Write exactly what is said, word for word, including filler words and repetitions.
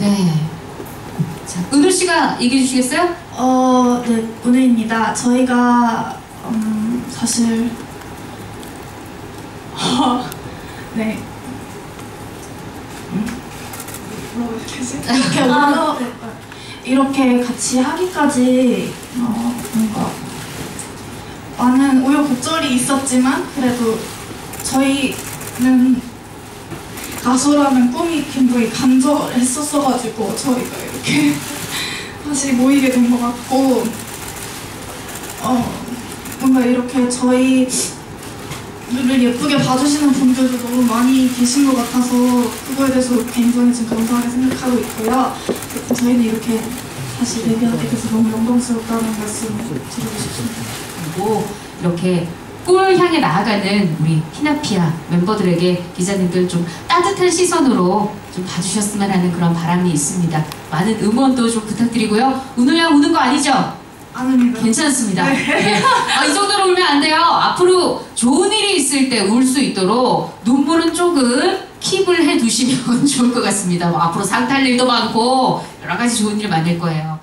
네. 자, 은우 씨가 얘기해 주시겠어요? 어, 네, 은우입니다. 저희가 음, 사실 어, 네. 뭐라고 해야 되지? 이렇게 올라 이렇게 같이 하기까지 어, 뭔가 많은 우여곡절이 있었지만 그래도 저희는 가수라는 꿈이 굉장히 간절했었어가지고 저희가 이렇게 다시 모이게 된 것 같고 어 뭔가 이렇게 저희를 예쁘게 봐주시는 분들도 너무 많이 계신 것 같아서 그거에 대해서 굉장히 지금 감사하게 생각하고 있고요. 저희는 이렇게 다시 데뷔하게 돼서 너무 영광스럽다는 말씀을 드리고 싶습니다. 그리고 이렇게 꿈을 향해 나아가는 우리 티나피아 멤버들에게 기자님들 좀 따뜻한 시선으로 좀 봐주셨으면 하는 그런 바람이 있습니다. 많은 응원도 좀 부탁드리고요. 은우 양 우는 거 아니죠? 아닙니다. 괜찮습니다. 네. 네. 아, 이 정도로 울면 안 돼요. 앞으로 좋은 일이 있을 때 울 수 있도록 눈물은 조금 킵을 해두시면 좋을 것 같습니다. 뭐 앞으로 상 탈 일도 많고 여러 가지 좋은 일 많을 거예요.